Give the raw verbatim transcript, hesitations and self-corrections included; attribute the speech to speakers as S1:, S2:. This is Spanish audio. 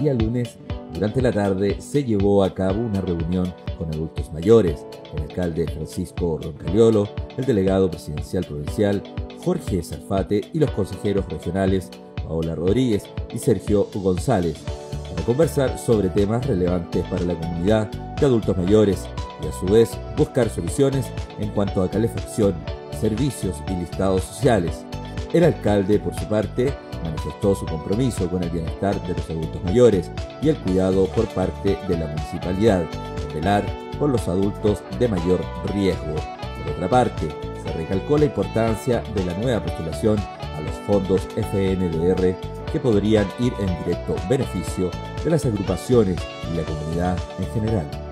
S1: día lunes, durante la tarde, se llevó a cabo una reunión con adultos mayores, el alcalde Francisco Roncaliolo, el delegado presidencial provincial Jorge Salfate y los consejeros regionales Paola Rodríguez y Sergio González, para conversar sobre temas relevantes para la comunidad de adultos mayores y a su vez buscar soluciones en cuanto a calefacción, servicios y listados sociales. El alcalde, por su parte, manifestó su compromiso con el bienestar de los adultos mayores y el cuidado por parte de la municipalidad, de velar por los adultos de mayor riesgo. Por otra parte, se recalcó la importancia de la nueva postulación a los fondos F N D R que podrían ir en directo beneficio de las agrupaciones y la comunidad en general.